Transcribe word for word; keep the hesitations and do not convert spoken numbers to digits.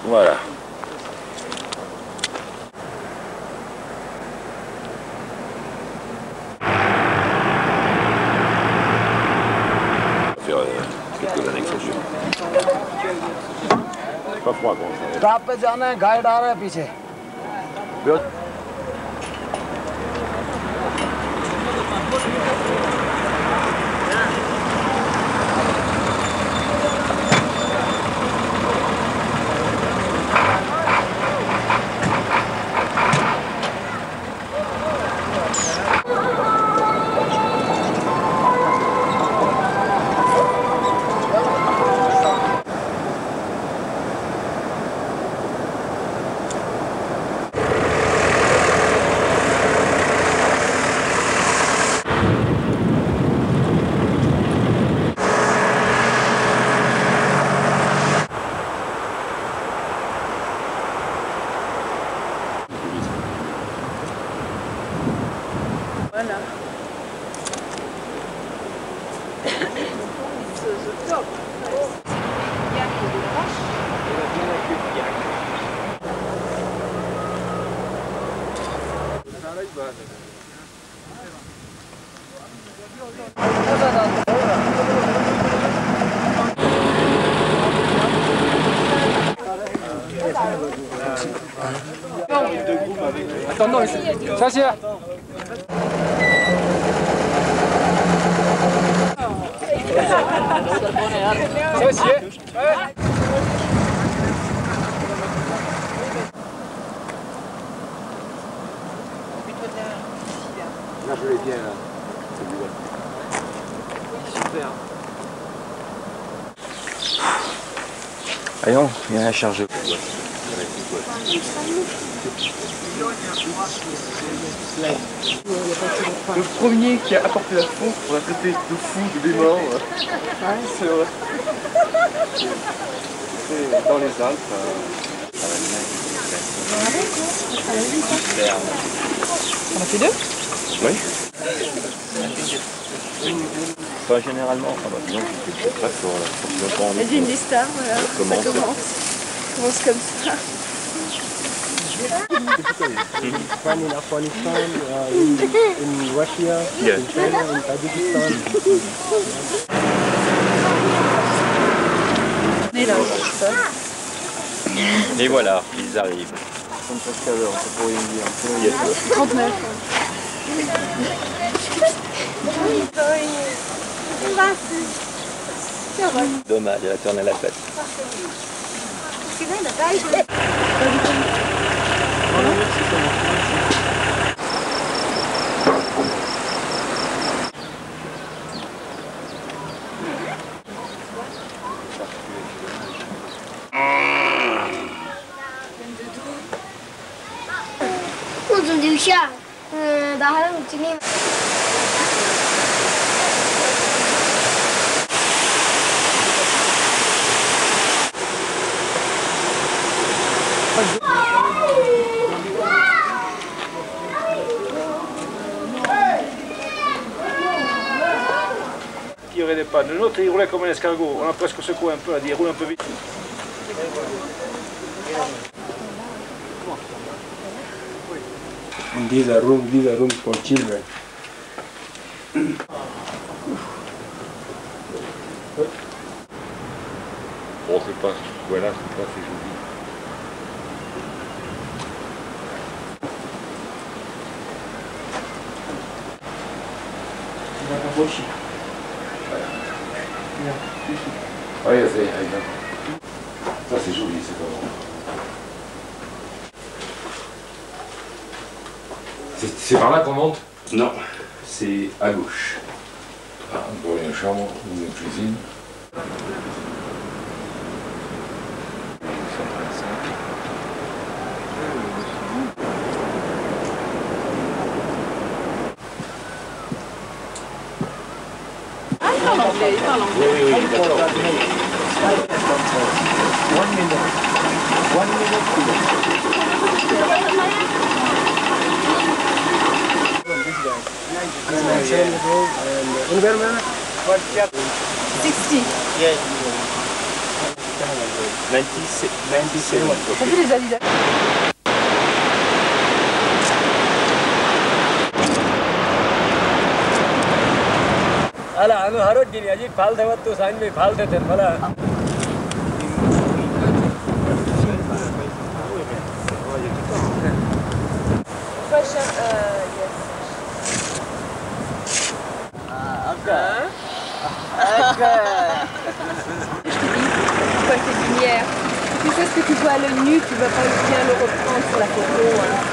Voilà. Faire euh, quelques annexations. C'est pas froid quand ça. Top पे जाना है, गाइड आ रहा है पीछे. Voilà. C'est top. Attends, non, ça c'est... Ça aussi, ouais. Là, je l'ai bien, là. C'est du bon. Super. Allons, il y en a à charger. Le premier qui a apporté la fond, on l'a traité de fou, de dément. C'est vrai. C'est dans les Alpes. On a fait deux? Oui. Pas généralement. Ah bah disons que c'est très fort là. Vas-y, une des stars, voilà. Ça commence. Ça commence, ça commence comme ça. One in Afghanistan, uh, in, in Russia, Yes. in China, in Tajikistan. Et là, ça. Et voilà, ils arrivent. Ils sont presque à l'heure, ça pourrait me dire. Yes. trente-neuf. Dommage, elle a tourné la tête. Uzun diyorsa, daha da uçuyor. Il y aurait des pannes. Le nôtre, il roulait comme un escargot. On a presque secoué un peu, il roule un peu vite. And these are rooms, these are rooms for children. Bon, c'est pas, voilà, c'est pas si joli. Oui, c'est, ça c'est joli, c'est pas bon. C'est par là qu'on monte? Non, c'est à gauche. Ah, pour une chambre ou une cuisine. Il parle anglais, il parle anglais. Oui, oui, oui, d'accord. One minute. One minute. And environment? sixty. Yeah. vingt-sept. T'as vu les Adidas? अला हामी हरोज दिन अझै फाल्थे तो साइन में फाल्थे थे मला Fashion, uh, yes. आपका Quoi, tes lumières. Tu sais ce que tu vois à l'œil nu, tu vas pas bien le reprendre sur la photo. Hein.